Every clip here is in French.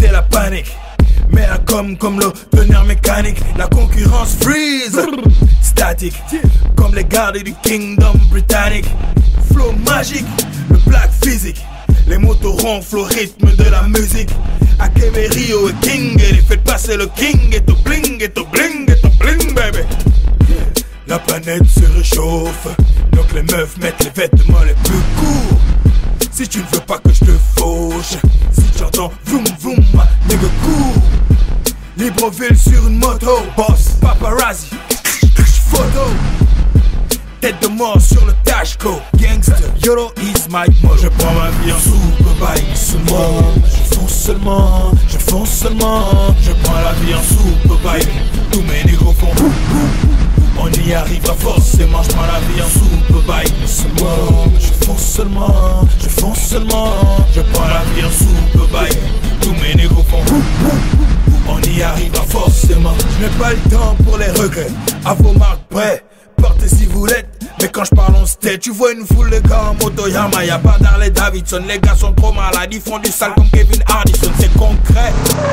c'est la panique. Mais la comme le tonnerre mécanique, la concurrence freeze. Statique, comme les gardes du Kingdom britannique. Flow magique, le black physique. Les motos ronflent au rythme de la musique. Akeme, Rio et King, et les faites passer le king. Et to bling, et to bling, et to bling, baby. La planète se réchauffe, donc les meufs mettent les vêtements les plus courts. Si tu ne veux pas que je te fauche, si tu entends vroom vroom, nigga cool. Libreville sur une moto, boss, paparazzi, photo. Tête de mort sur le Tashko, gangster, YOLO is my motto. Je prends ma vie en super bike, seulement. Je fonce seulement, je fonce seulement. Je prends la vie en super bike, tous mes négros font on y arrivera forcément, je prends la vie en super bike seulement. Je fonce seulement, je fonce seulement. Je prends la vie en super bike, tous mes négros font on y arrivera forcément. Je n'ai pas le temps pour les regrets, à vos marques prêts. Partez si vous l'êtes, mais quand je parle en state, tu vois une foule de gars en moto Yamaha. Y'a pas d'Harley Davidson, les gars sont trop malades. Ils font du sale comme Kevin Hardison, c'est concret.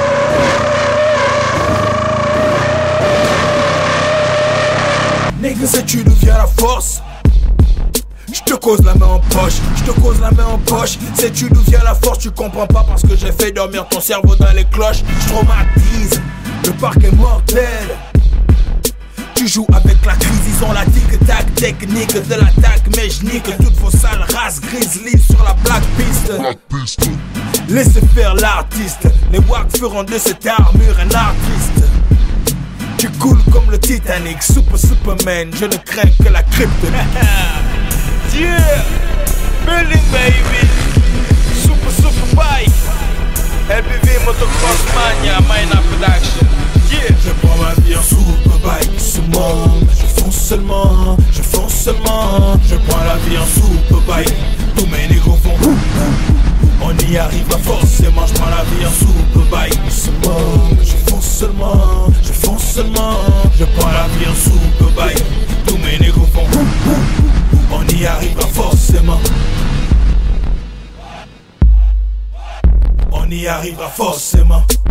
Nigga, sais-tu d'où vient la force? J'te cause la main en poche, j'te cause la main en poche. Sais-tu d'où vient la force? Tu comprends pas parce que j'ai fait dormir ton cerveau dans les cloches. J'traumatise, le parc est mortel. Tu joues avec la crise, ils ont la tic-tac technique de l'attaque. Mais j'nique toutes vos sales races grizzly sur la black piste. Laissez faire l'artiste, les wack feront de cette armure un artiste. Tu coules comme le Titanic, Superman, je ne crains que la kryptonite. Yeah, building baby, super bike, LBV Motocross Mania, Mina Production. Yeah, je prends ma vie en super bike seulement. Je fonce seulement, je fonce seulement. Je prends la vie en super bike, tous mes négros font on y arrivera forcément, je prends la vie en super bike seulement. Je fonce seulement, je fonce seulement. Je prends la vie en super bike, tous mes négros font on y arrivera forcément. On y arrivera forcément.